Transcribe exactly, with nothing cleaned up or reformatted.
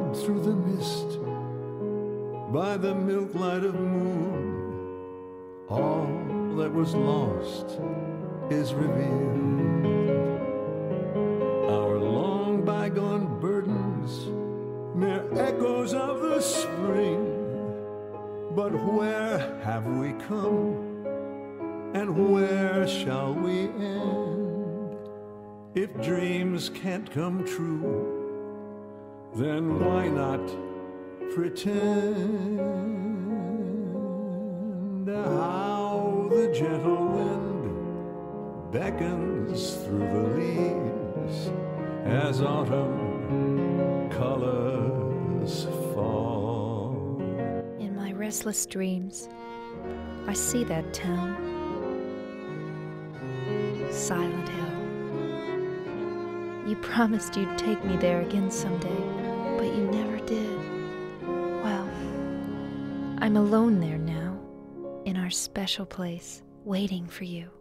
hide through the mist by the milk light of moon. All that was lost is revealed. Our long bygone burdens, mere echoes of the spring. But where have we come, and where shall we end? If dreams can't come true, then why not pretend? How the gentle wind beckons through the leaves as autumn colors fall. In my restless dreams, I see that town, Silent Hill. You promised you'd take me there again someday, but you never did. Well, I'm alone there now, in our special place, waiting for you.